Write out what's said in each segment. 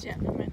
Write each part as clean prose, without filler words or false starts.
gentlemen.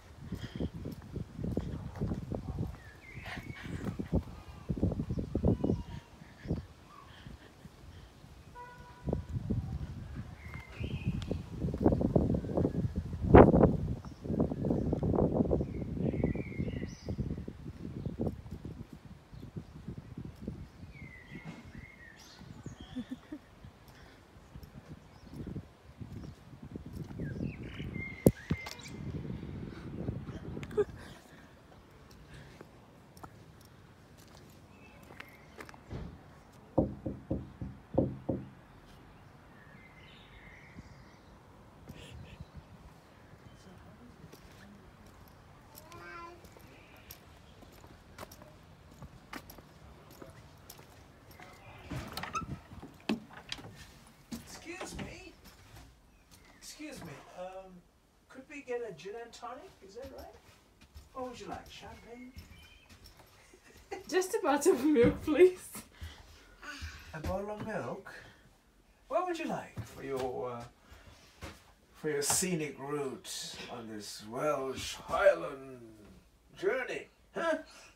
Excuse me, could we get a gin and tonic, is that right? What would you like, champagne? Just a bottle of milk, please. A bottle of milk? What would you like for your scenic route on this Welsh Highland journey? Huh?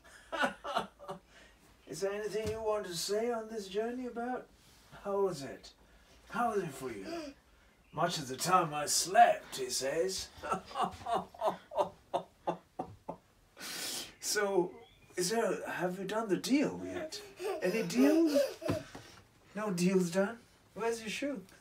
Is there anything you want to say on this journey about? How was it? How was it for you? Much of the time I slept, he says. So, have you done the deal yet? Any deals? No deals done? Where's your shoe?